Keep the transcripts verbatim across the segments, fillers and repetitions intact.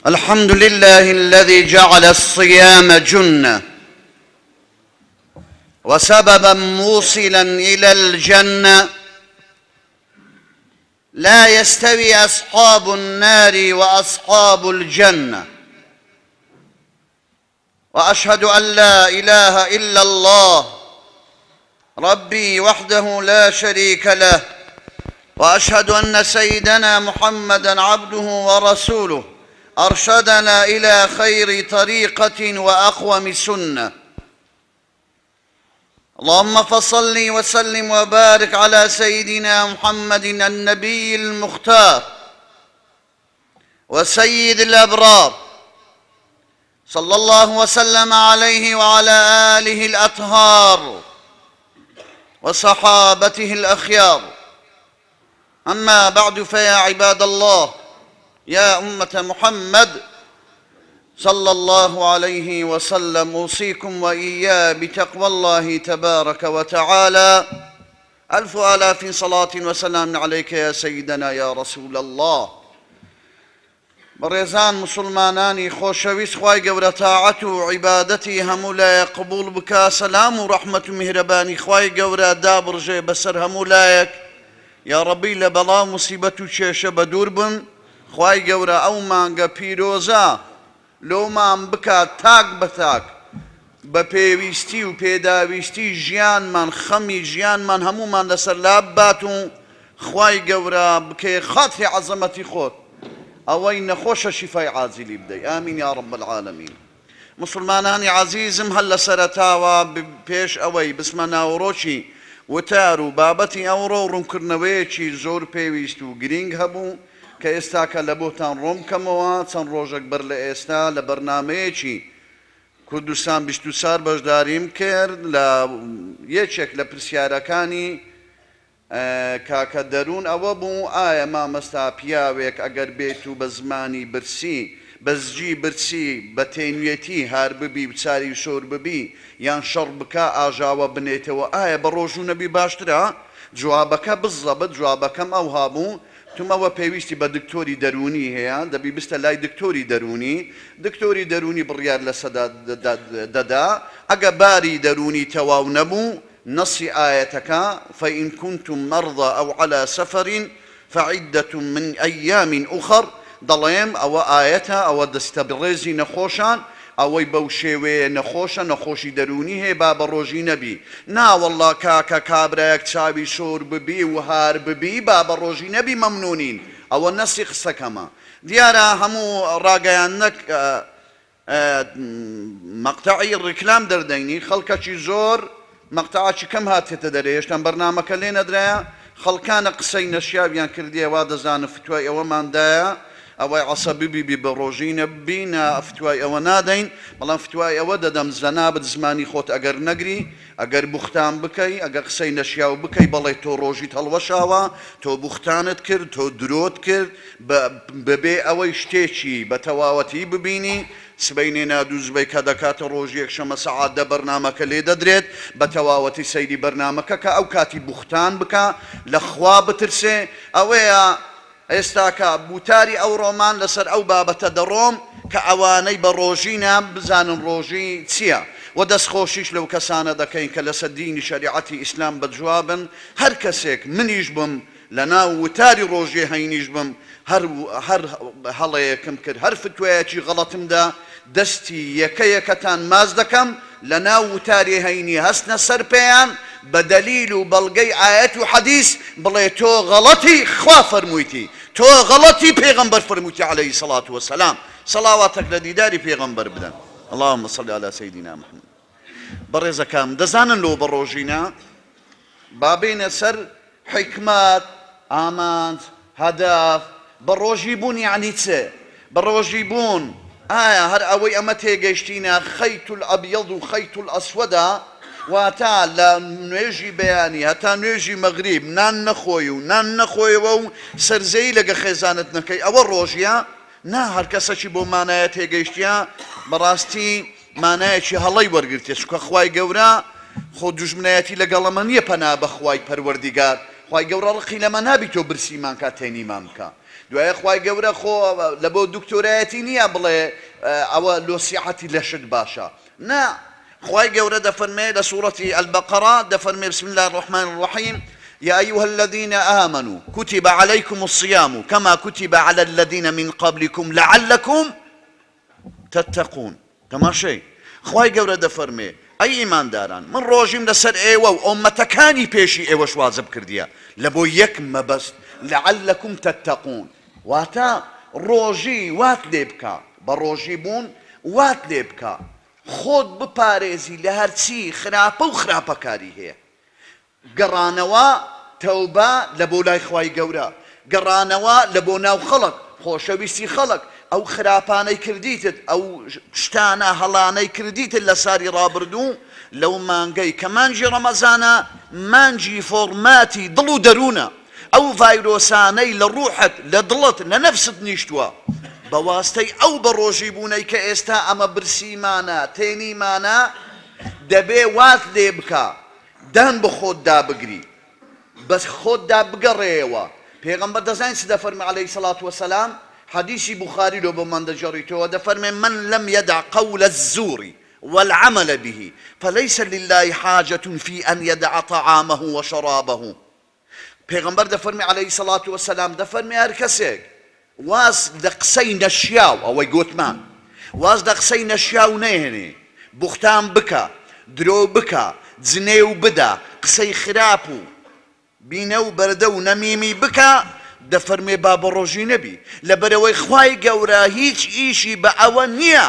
الحمد لله الذي جعل الصيام جنة وسببا موصلا إلى الجنة. لا يستوي أصحاب النار وأصحاب الجنة. وأشهد أن لا إله إلا الله ربي وحده لا شريك له، وأشهد أن سيدنا محمدًا عبده ورسوله أرشدنا إلى خير طريقة وأقوم سنة. اللهم فصل وسلم وبارك على سيدنا محمد النبي المختار وسيد الأبرار، صلى الله وسلم عليه وعلى آله الأطهار وصحابته الأخيار. أما بعد، فيا عباد الله، يا أمة محمد صلى الله عليه وسلم، أوصيكم وإياه بتقوى الله تبارك وتعالى. ألف آلاف صلاة وسلام عليك يا سيدنا يا رسول الله. بەڕێزان مسلمانانی خۆشەویست، خوای گەورە تاعەت و عیبادەتی هەموو لایەک قبول بکە. سەلام و ڕەحمەت و میهرەبانی خوای گەورە دابڕژێ بەسەر هەموو لایەک. یا ڕەبی لە بەڵا موسیبەت و کێشە بەدوور بن. خوای گەورە ئەو مانگە پیرۆزە لۆمان بکات تاک بە تاک بە پێویستی و پێداویستی ژیانمان، خەمی ژیانمان هەمومان لەسەر لاب بات و خوای گەورە بکێ خاتری عەزەمەتی خۆت ئەوەی نەخۆشە شیفای عاجلی بدەی. ئامین یا رب العالمین. مسلمانانی عەزیزم، هەر لە سەرەتاوە پێش ئەوەی بسمە ناوەڕۆکی وتار و بابەتی ئەوڕۆ ڕوونکردنەوەیەکی زۆر پێویست و گرنگ هەبوو کە ئێستا کە لە بۆتان ڕۆم کەمەوە چەند ڕۆژێک بەر لە ئێستا لە بەرنامەیەکی کوردستان بیست و چوار بەشداریم کرد لە یەکێک لە پرسیارەکانی کاکە دەروون ئەوە بوو: ئایا مامەستا پیاوێک ئەگەر بێت و بە زمانی برسی بەزجی برسی بە تێنوێتی هار ببی بچاری شۆر ببی یان شەڕ بکە ئاژاوە بنێتەوە، ئایا بە ڕۆژ و نەبی باشترە؟ جوابەکە بزەبت. جوابەکەم ئەو هابوو: تومەوە پێویستی بە دکتۆری دەرونی هەیە، دەبی بستە لای دکتۆری دەرونی. دکتۆری دەرونی بڕیار لە سەدا دەدا. ئەگە باری دەرونی تەواو نەبوو، نەسی ئایەتەکە فەئین کونتم مەرضى ئەو عەلا سەفەرین فەعیدەة من ئەیام ئوخەر، دەڵێم ئەوە ئایەتە، ئەوە دەستە بڕێزی نەخۆشان، ئەوەی بەو شێوەیە نەخۆشە، نەخۆشی دەرونی هەیە، با بە ڕۆژی نەبی. ناوەڵڵا کاکە کابرایەک چاوی شۆر ببی و هار ببی با بە ڕۆژی نەبی مەمنونین. ئەوە نەسی قسەکەمە. دیارە هەموو ڕاگەیاننەک مەقتەعی ڕیکلام دەردەینی، خەڵکەکی زۆر مەقتەعاکی کەم هاتێتە دەرێ. هێشتا بەرنامەکە لێ نەدرایە، خەڵکانە قسەی نەشیاویان کردیە، وا دەزانە فتوای ئەوەماندایە ئەوەی عەسەبی بیبی بە ڕۆژی نەبی، فتوای ئەوە نادەین. بەڵام فتوای ئەوە دەدەم: زەنابەت زمانی خۆت ئەگەر نەگری، ئەگەر بوختان بکەی، ئەگەر قسەی نەشیاو بکەی، بەڵێ تۆ ڕۆژیت هەڵوەشاوە، تۆ بوختانت کرد، تۆ درۆت کرد، بەبێ ئەوەی شتێکی بە تەواوەتی ببینی. سبەینێ نادووزبەی کە دەکاتە ڕۆژی یەکشەمە سەعات دە بەرنامەکە لێ دەدرێت بە تەواوەتی سەیری بەرنامەکە کە ئەو کاتی بوختان بکە، لە خوا بترسێ. ئەوەیە ئێستا کە بوتاری ئەو ڕۆمان لەسەر ئەو بابەتە دەڕۆم کە ئەوانەی بە ڕۆژینە بزانن ڕۆژی چییە. و دەستخۆشیش لەو کەسانە دەکەین کە لەسەر دینی شەریعەتی ئیسلام بەجوابن. هەر کەسێک، منیش بم لە ناو وتاری ڕۆژی هەینیش بم، هەر هەڵەیەکم کرد، هەر فتوایەکی غەڵەتمدا، دەستی یەکە یەکەتان ماز دەکەم لە ناو وتاری هەینی هەستنە سەر پێیان بە دەلیل و بەڵگەی ئایەت و حەدیث بڵێ تۆ غەڵەتی خوا فەرموویتی، تۆ غەڵەتی پێغەمبەر فەرموویتی عەلەیهی سەڵات وەسەلام. سەڵاواتێک لە دیداری پێغەمبەر بدەن. اللهم صل على سيدنا محمد. بەڕێزەکەم، دەزانن لۆ بە ڕۆژینە با بێنە سەر حکمات، ئامانج، هەدەف. بە ڕۆژی بوون یعنی چێ؟ بە ڕۆژی بوون ئایا هەر ئەوەی ئەمە تێگەیشتینە خەیت الئەبیەض و خەیت الئەسوەدە، واتە لە نوێژی بەیانی هەتا نوێژی مەغریب نان نەخۆی و نان نەخۆیەوە و سەرزەی لەگە خێزانت نەکەی، ئەوە ڕۆژیە؟ نا، هەر کەسەکی بۆ مانایە تێگەیشتیە بەڕاستی مانایەکی هەڵەی وەرگرتێ. چونکە خوای گەورە خۆ دوژمنایەتی لەگەڵ ئەمە نییە، پەنا بەخوای پەروەردیگار. خوای گەورە ڕقی لەمە نابی تۆ برسیمان کات تێنیمان بکە دوایە خوای گەورە خۆ لە بۆ دکتۆرایەتی نییە بڵێ ئەوە لۆسیحەتی لەشت باشە نا خوای گەورە دەفەرمێ لە سوورەتی البەقەرە دەفەرمێ بسم الله الرحمن الرحيم يا أيها الذين آمنوا كتب عليكم الصيام كما كتب على الذين من قبلكم لعلكم تتقون كما شيء خوای گەورە دەفەرمێ ئەی ئیمانداران من ڕۆژیم لەسەر ئێوە و ئومەتەکانی پێشی ئێوەش وازب کردیە لە بۆ یەک مەبەست لعلكم تتقون واتە ڕۆژی وات لێ بکە بە ڕۆژی بوون وات لێ بکە خۆت بپارێزی لە هەرچی خراپە و خراپەکاری هەیە گەڕانەوە تەوبە لە بۆ لای خوای گەورە گەڕانەوە لە بۆ ناو خەڵک خۆشەویستی خەڵک ئەو خراپانەی کردیتت ئەو شتانە هەڵانەی کردیتت لە ساری ڕابردوو لەو مانگەی کە مانجی ڕەمەزانە مانجی فۆرماتی دڵ و دەروونە ئەو ڤایرۆسانەی لە ڕوحت لە دڵت لە نەفست نیشتووە بە واستەی ئەو بە ڕۆژی بوونەی کە ئێستا ئەمە برسیمانە تێنیمانە دەبێ وات لێ بکە دان بە خۆت دابگری بەس خۆت دابگەڕێەوە پێغەمبەر دەزانین چ دەفەرمێ عەلەیهی سەڵات وەسەلام حديثي بخاري لو بمان دجريتو دفرمي من لم يدع قول الزور والعمل به فليس لله حاجة في أن يدع طعامه وشرابه پیغمبر دفرمي عليه الصلاة والسلام دفرمي هركسيك واز دقسي نشياو او يقوت مان واز دقسي نشياو نيهني بختان بكا درو بكا زنيو بدا قسي خرابو بينو بردو نميمي بكا دەفەرمێ با بە ڕۆژی نەبی لەبەرەوەی خوای گەورە هیچ ئیشی بە ئەوە نییە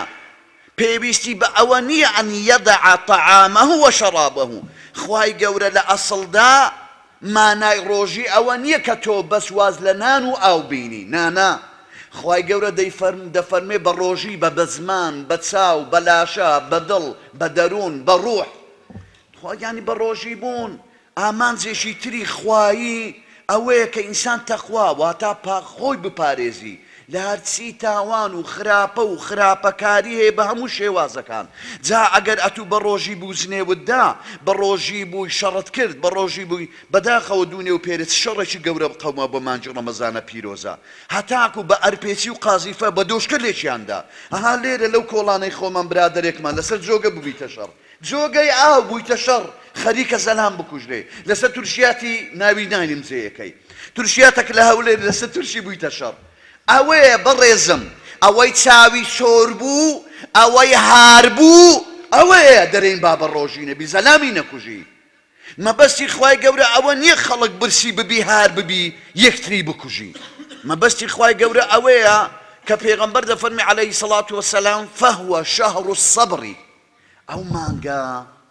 پێویستی بە ئەوە نییە ئەن یەدع طعامه وشرابه خوای گەورە لە ئەسڵدا مانای ڕۆژی ئەوە نییە کە تۆ بەس واز لە نان و ئاو بینی نانا خوای گەورە دەفەرمێ بە ڕۆژی بە بە زمان بە چاو بە لاشە بە دڵ بە دەروون بە ڕوح خوایانی بە ڕۆژی بوون ئامانجێکی تری خوایی ئەوەیە کە ئینسان تەخوا واتە پاخۆی بپارێزی لە هەرچی تاوان و خراپە و خراپەکاری هەیە بە هەموو شێوازەکان جا ئەگەر ئەتوو بە ڕۆژی بوو زنێوتدا بە ڕۆژی بووی شەڕت کرد بە ڕۆژی بووی بەداخەوە دوونێ و پێرت شەڕێکی گەورە بقەومە بە مانجی ڕەمەزانە پیرۆزە هەتاکو بە ئەرپێچی و قازیفە بە دۆشکە لێکیاندا ئەها لێرە لەو کۆڵانەی خۆمان برادەرێکمان لەسەر جۆگە ببیتە شەڕ جۆگەی ئاو بوویتە شەڕ خەریکە زەلام بکوژرێ لەسەر تورشیاتی ناوی نانیم جێیەکەی تورشیاتێک لە هەولێر لەسەر تورشی بوویتە شەڕ ئەوەیە بەڕێزم ئەوەی چاوی شۆر بوو ئەوەی هار بوو ئەوەیە دەرێن با بە ڕۆژی نەبی زەلامی نەکوژی مەبەستی خوای گەورە ئەوە نییە خەڵک برسی ببی هار ببی یەکتری بکوژی مەبەستی خوای گەورە ئەوەیە کە پێغەمبەر دەفەرمی عەلەیهی سەڵات وەسەلام فەهوە شەهڕ السەبڕی ئەو مانگە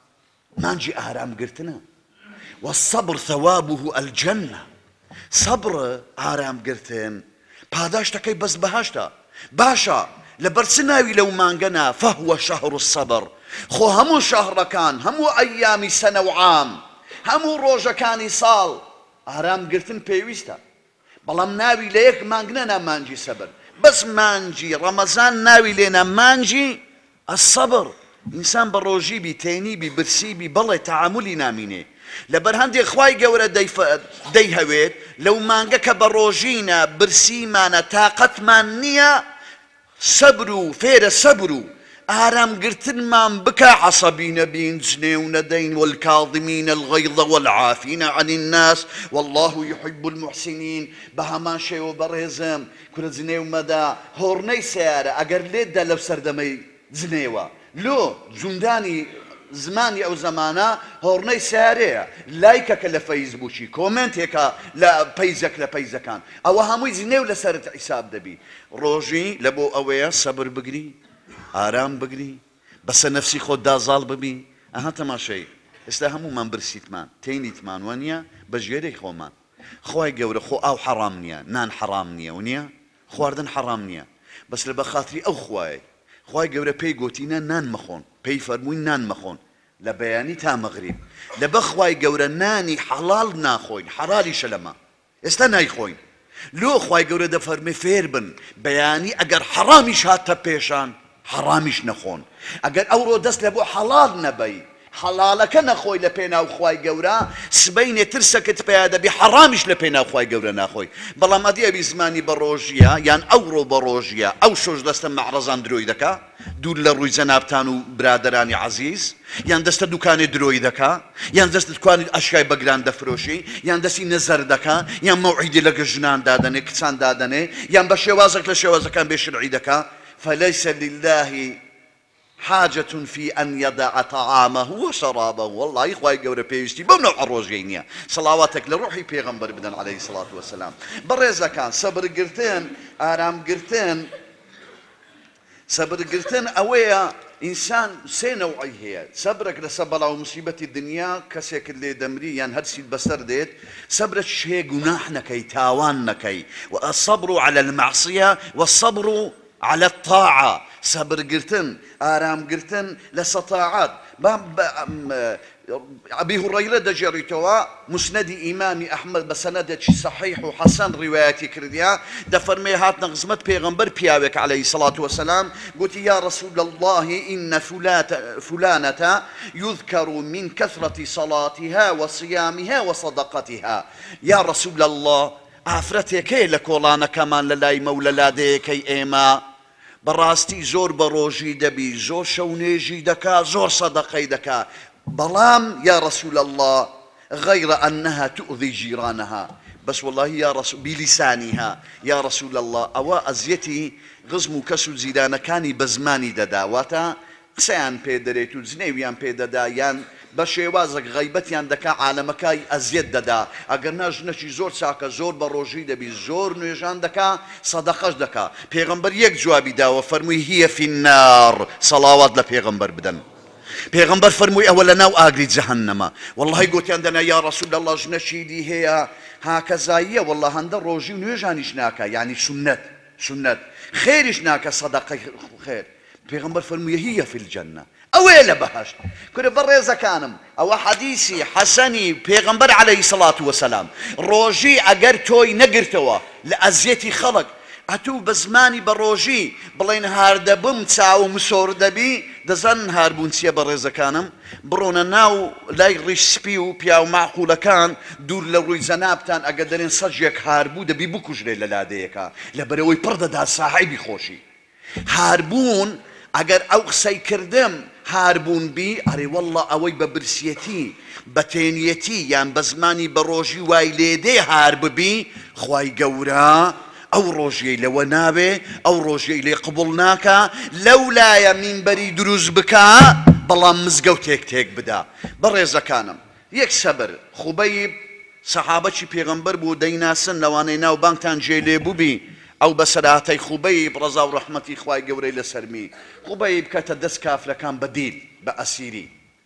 مانجی ئارامگرتنە والصبر ثوابه الجنة صبر ئارامگرتن پاداشتەکەی بەس بەهەشتە باشە لەبەر چ ناوی لەو مانگەنا فەهوە شەهڕ السەبڕ خۆ هەموو شەهڕەکان هەموو ئەیامی سەنە و عام هەموو ڕۆژەکانی ساڵ ئارامگرتن پێویستە بەڵام ناوی لە یەک مانگ نەنا مانجی سەبر بەس مانجی ڕەمەزان ناوی لێنە مانجی السەبڕ ئینسان بە ڕۆژی بی تێنی بی برسی بی بەڵێ تەعاملی نامینێ لەبەر هەندێک خوای گەورە دەیهەوێت لەو مانگە کە بە ڕۆژینە برسیمانە تاقەتمان نییە سەبر و فێرە سەبر و ئارامگرتنمان بکە عەسەبی نەبین جنێ و نەدەین والکاظمین الغەیظ والعافین عن الناس والله يحب المحسنین بە هەمان شێوە بەڕێزم کورە جنێ و مەدا هۆڕنەی سیارە ئەگەر لێتدا لەو سەردەمەی جنێوە لۆ جوندانی زمانی ئەو زەمانە هۆڕنەی سیارەیە لایکەکە لە فەیسبووکی کۆمنتێکە لە پەیزەک لە پەیزەکان ئەوە هەمووی جنێو لەسەرت حیساب دەبی ڕۆژی لە بۆ ئەوەیە سەبر بگری ئارام بگری بەسە نەفسی خۆت دازاڵ ببی ئەها تەماشەی ئێستا هەموومان برسیتمان تێنیتمان وە نییە بە ژێرەی خۆمان خوای گەورە خۆ ئاو حەرام نییە نان حەرام نییە و نییە خواردن حەرام نییە بەس لە بەخاتری ئەو خوایە خوای گەورە پێی گوتینە نان مەخۆن پێی فەرمووی نان مەخۆن لە بەیانی تا مەغریب لەبە خوای گەورە نانی حەڵاڵ ناخۆین حەرالیشە لەمە ئێستا نایخۆین لۆ خوای گەورە دەفەرمێ فێر بن بەیانی ئەگەر حەرامیش هاتە پێشان حەرامیش نەخۆن ئەگەر ئەوڕۆ دەست لە بۆ حەڵاڵ نەبەی حەڵاڵەکە نەخۆی لە پێناو خوای گەورە سبەینێ ترسەکەت پێیا دەبی حەڕامیش لە پێناو خوای گەورە ناخۆی بەڵام ئەدی ئەبی زمانی بە ڕۆژیە یان ئەوڕۆ بە ڕۆژیە ئەو شۆش دەستە مەعرەزان درۆی دەکا دوور لە ڕووی جەنابتان و برادەرانی عەزیز یان دەستە دوکانێ درۆی دەکا یان دەستت توانیت ئەشکای بەگران دەفرۆشی یان دەستی نەزەر دەکا یان مەوعیدی لەگە ژنان دادەنێ کچان دادەنێ یان بە شێوازێک لە شێوازەکان بێشرعی دەکا فليس لله حاجة في أن يدع طعامه وشرابه والله إخوائي قورة بيوستي بمنو عروجينيا صلواتك لروحي بيغمبر بدن عليه الصلاة والسلام بريزا كان صبر قرتين آرام قرتين صبر قرتين أويا إنسان سي نوعي هي صبرك لصبر أو مصيبة الدنيا كسيك اللي دمري يعني هرسي البستر ديت صبرك شيء جناح نكي تاوان نكي والصبر على المعصية والصبر على الطاعة صبر قرتن آرام قرتن لسطاعات أبي هريرة دجريتوا مسند إمام أحمد بسند صحيح وحسن رواياتي كرديا دفرمي هات نغزمت بيغمبر بياوك عليه الصلاة والسلام قلت يا رسول الله إن فلانة يذكر من كثرة صلاتها وصيامها وصدقتها يا رسول الله ئافرەتێک لە کۆڵانەکەمان لە لای مەولە لادەیەکەی ئێمە بەڕاستی زۆر بە ڕۆژی دەبی زۆر شەونێژی دەکا زۆر سەدەقەی دەکا بەڵام یا رسول الله غير أنها تؤذي جيرانها بس والله يا رسول بلسانها يا رسول الله أو أزيتي غزم كسو زيدان كاني بزماني ددا واتا قسەیان پێ دەرێت و جنێویان پێ دەدا یان بە شێوازێک غەیبەتیان دەکا عالەمەکەی ئەزیەت دەدا ئەگەر ناژنەکی زۆر چاکە زۆر بە ڕۆژی دەبی زۆر نوێژان دەکا سەدەقەش دەکا پێغەمبەر یەک جوابی داوە فەرمووی هي في النار سەڵاوات لە پێغەمبەر بدەن پێغەمبەر فەرمووی ئەوە لە ناو ئاگری جەهەنەمە وەڵڵاهی گوتیان دەنا یا ڕەسوول الله ژنەشی دی هەیە هاکەزاییە وەڵڵا هەندە ڕۆژی و نوێژانیش ناکە یعنی سنەت سنەت خێریش ناکە سەدەقەی خێر پیغمبر فرموویە هي في الجنة ئەوەیە لە بەهەشت کورە بەڕێزەکانم ئەوە حەدیسی حەسەنی پێغەمبەر عەلەیهی سەڵات وەسەلام ڕۆژی ئەگەر تۆی نەگرتەوە لە ئەزیەتی خەڵک ئەتوو بە زمانی بە ڕۆژی بڵێن هاردەبم چاوم سۆر دەبی دەزانن هاربوون چییە بەڕێزەکانم بڕۆنە ناو لای ڕیشسپی و پیا و معقولەکان دوور لە ڕووی جەنابتان ئەگە دەرێن سەجێک هاربوو دەبی بکوژرێ لە لادەیەکە لەبەرەوەی پڕ دەدا ساحیبی خۆشی هاربوون ئەگەر ئەو قسەی کردم هاربوون بی ئەرێ وەڵڵا ئەوەی بە برسیەتی بە تێنیەتی یان بە زمانی بە ڕۆژی وای لێدێ هار ببی خوای گەورە ئەو ڕۆژیەی لەوە نابێ ئەو ڕۆژیەی لێ قبوڵ ناکە لەولایە مینبەری دروست بکە بەڵام مزگەوتێک تێک بدا بەڕێزەکانم یەک سەبر خوبەیب سەحابەتی پێغەمبەر بوو دەیناسن لەوانەی ناو بانگتان جێ لێبوو بی ئەو بەسەراتەی خوبەیب ڕەزا و ڕەحمەتی خوای گەورەی لەسەرمی خوبەیب کەتە دەست کافرەکان بە دیل بە ئەسیری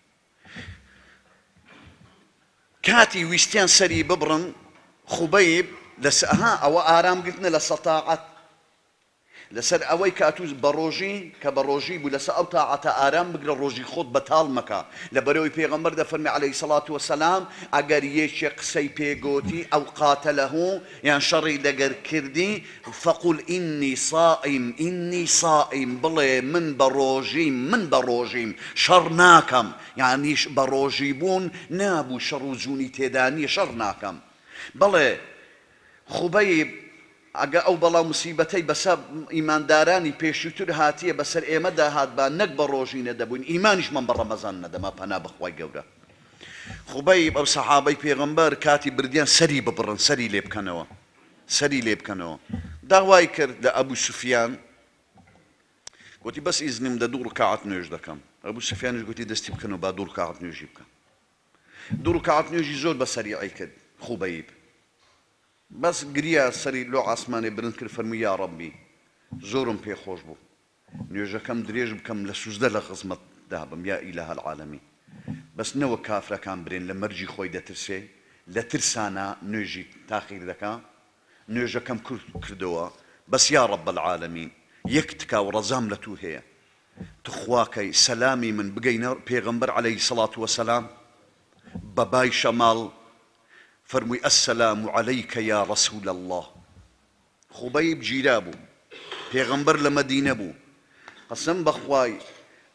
کاتی ویستیان سەری ببڕن خوبەیب لەسەها ئەوە ئارامگرتنە لە سەتاعەت لەسەر ئەوەی کاتوو بە ڕۆژی کە بە ڕۆژی بوو لەسەر ئەو تاعەتە ئارام بگرە ڕۆژی خۆت بەتاڵ مەکە لەبەرەوەی پێغەمبەر دەفەرمێ عەلەیهی سەڵات وەسەلام ئەگەر یەکێک قسەی پێگوتی ئەو قاتەلەهو یان شەڕی لەگەر کردی فەقول ئینی صائیم ئینی صائیم بڵێ من بە ڕۆژیم من بە ڕۆژیم شەڕ ناکەم یانیش بە ڕۆژی بوون نابوو شەڕ و جوونی تێدا نییە شەڕ ناکەم بڵێ خوبەیب ئەگە ئەو بەڵاو موسیبەتەی بەسەر ئیماندارانی پێشووتر هاتیە بەسەر ئێمەدا هات با نەک بە ڕۆژی نەدەبووین ئیمانیشمان بە ڕەمەزان نەدەما پەنا بەخوای گەورە خوبەیب ئەو سەحابەی پێغەمبەر کاتی بردیان سەری ببڕن سەری لێ بکەنەوە سەری لێ بکەنەوە داوای کرد لە ئەبوو سوفیان گوتی بەس ئیزنم دە دوو ڕکعات نوێژ دەکەم ئەبوو سوفیانش گوتی دەستی بکەنەوە با دوو ڕکعات نوێژی بکەم دوو ڕکعات نوێژی زۆر بە سەریعی کرد خوبەیب بەس گریا سەری لۆ ئاسمانێ برند کرد فەرمووی یا ڕەبی زۆرم پێخۆش بوو نوێژەکەم درێژ بکەم لە سوزدە لە خزمەت دابم یا ئیلەه العالەمین بەس نەوە کافرەکان برێن لە مەرجی خۆی دەترسێ لە ترسانە نوێژی تاخیر دەکا نوێژەکەم کردەوە بەس یا ڕەب العالەمین یەک تکا و ڕەزام لە تو هەیە تخواکەی سەلامی من بگەینە پێغەمبەر عەلەیهی سەڵات وەسەلام بە بای شەماڵ فرمووی السلام عليك يا رسول الله خوبەیب گیرا بوو پێغەمبەر لە مەدینە بوو قەسەم بەخوای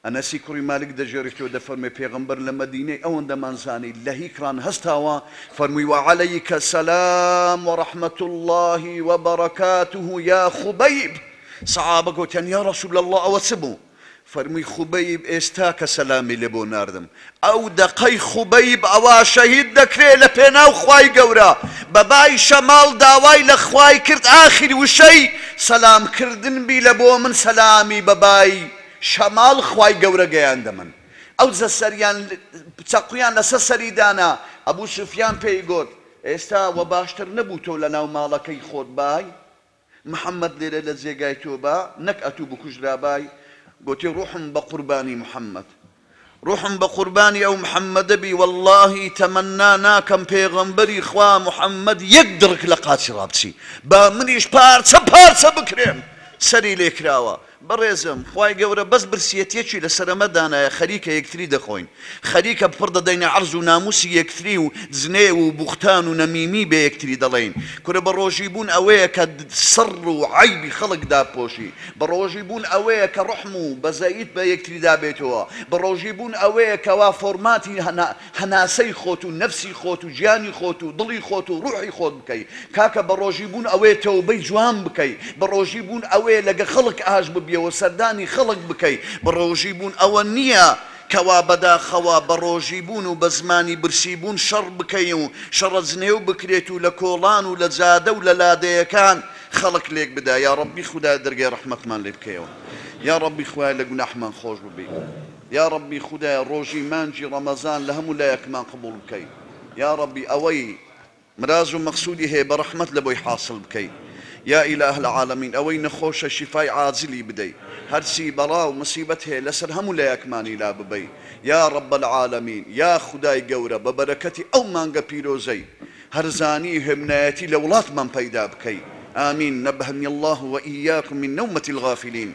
ئەنەسی کوڕی مالک دەژێڕێتەوە دەفەرمێ پێغەمبەر لە مەدینەی ئەوەندەمانزانی لە هیکران هەستاوە فەرمووی وعەلەیکە سەلام وەڕەحمەت الله وبەرەکاتوه یا خوبەیب سەحابە گوتیان یا ڕەسوول الله ئەوە چ بوو فەرمووی خوبەیب ئێستا کە سەلامی لێ بۆ ناردم ئەو دەقەی خوبەیب ئەوا شەهید دەکرێت لە پێناو خوای گەورە بەبای شەماڵ داوای لە خوای کرد ئاخری وشەی سەلامکردن بی لە بۆ من سەلامی بەبای شەماڵ خوای گەورە گەیاندە من ئەو جە سەریان چەقویان لەسەر سەری دانا ئەبوو سوفیان پێی گوت ئێستا وە باشتر نەبوو تۆ لە ناو ماڵەکەی خۆت بای محەممەد لێرە لە جێگای تۆ با نەک ئەتوو بکوژرا بای گوتی ڕوحم بە قوربانی محەممەد ڕوحم بە قوربانی ئەو محەممەدە بی واللهی تەمەنا ناکەم پێغەمبەری خوا محەممەد یەک دڕک لە قاچی ڕابچی با منیش پارچە پارچە بکرێم سەری لێکراوە بەڕێزم خوای گەورە بەس برسیەتێکی لە سەرەمەدانایە خەریکە یەکتری دەخۆین خەریکە پڕ دەدەینە عەرز و ناموسی یەکتری و جنێ و بوختان و نەمیمی بە یەکتری دەڵێین کورە بە ڕۆژی بوون ئەوەیە کە سڕ و عایبی خەڵک داپۆشی بە ڕۆژی بوون ئەوەیە کە ڕحم و بەزەیت بە یەکتری دابێتەوە بە ڕۆژی بوون ئەوەیە کەوا فۆرماتی هەناسەی خۆت و نەفسی خۆت و گیانی خۆت و دڵی خۆت و ڕوحی خۆت بکەی کاکە بە ڕۆژی بوون ئەوەیە تەوبەی جوان بکەی بە ڕۆژی بوون ئەوەیە لەگە خەڵک ئاش ببیەوە سەردانی خەڵک بکەی بە ڕۆژی بوون ئەوە نییە کەوا بەداخەوە بە ڕۆژی بوون و بە زمانی برسی بوون شەڕ بکەی و شەڕە جنێو بکرێت و لە کۆڵان و لە جادە و لە لادەیەکان خەڵک لێک بدا یا ڕەبی خودای دەرگای ڕەحمەتمان لێ بکەیەوە یا ڕەبی خوای لە گوناحمان خۆش ببی یا ڕەبی خودای ڕۆژی مانجی ڕەمەزان لە هەموو لایەکمان قبوڵ بکەی یا ڕەبی ئەوەی مراز و مەقسوودی هەیە بە ڕەحمەت لە بۆی حاصل بکەی يا إله العالمين أوين خوش شفاي عاجلي بدي هرسي براو مصيبته لسر هم لا يكماني لا ببي يا رب العالمين يا خداي جورة ببركتي أو مانجا بيروزي هرزاني همناتي لولات من بيدا بكي آمين نبهني الله وإياكم من نومة الغافلين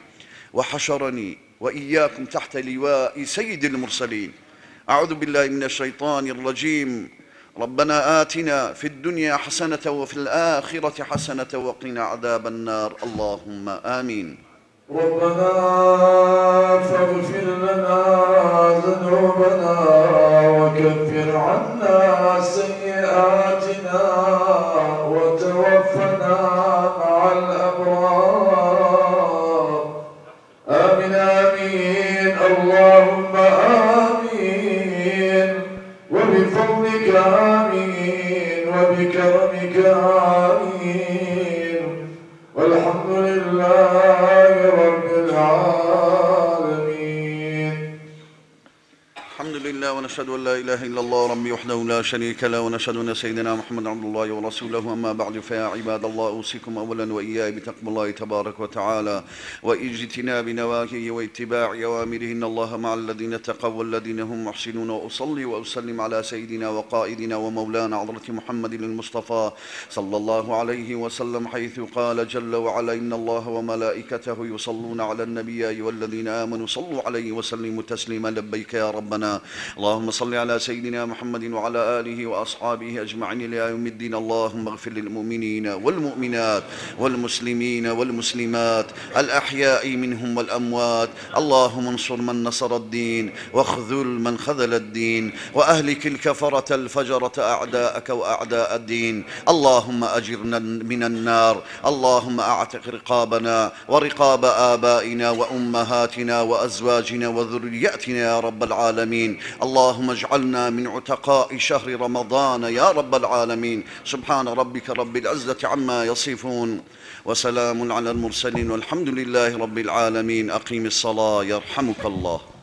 وحشرني وإياكم تحت لواء سيد المرسلين أعوذ بالله من الشيطان الرجيم ربنا آتنا في الدنيا حسنة وفي الآخرة حسنة وقنا عذاب النار اللهم آمين ربنا فاغفر لنا ذنوبنا وكفر عنا سيئاتنا وتوفنا مع الأبرار آمين آمين اللهم آمين وبفضلك آمين وبكرمك آمين والحمد لله رب العالمين. الحمد لله ونشهد أن لا إله إلا الله ربي وحده لا شريك له ونشهد أن سيدنا محمد عبد الله ورسوله أما بعد فيا عباد الله أوصيكم أولا وإياي بتقوى الله تبارك وتعالى واجتناب نواهيه واتباع أوامره إن الله مع الذين اتقوا والذين هم محسنون وأصلي وأسلم على سيدنا وقائدنا ومولانا حضرة محمد المصطفى صلى الله عليه وسلم حيث قال جل وعلا إن الله وملائكته يصلون على النبي والذين آمنوا صلوا عليه وسلموا تسليما لبيك يا ربنا اللهم صل على سيدنا محمد وعلى آله وأصحابه أجمعين إلى يوم الدين اللهم اغفر للمؤمنين والمؤمنات والمسلمين والمسلمات الأحياء منهم والأموات اللهم انصر من نصر الدين واخذل من خذل الدين وأهلك الكفرة الفجرة أعداءك وأعداء الدين اللهم أجرنا من النار اللهم أعتق رقابنا ورقاب آبائنا وأمهاتنا وأزواجنا وذرياتنا يا رب العالمين اللهم اجعلنا من عتقاء شهر رمضان يا رب العالمين سبحان ربك رب العزة عما يصفون وسلام على المرسلين والحمد لله رب العالمين أقيم الصلاة يرحمك الله.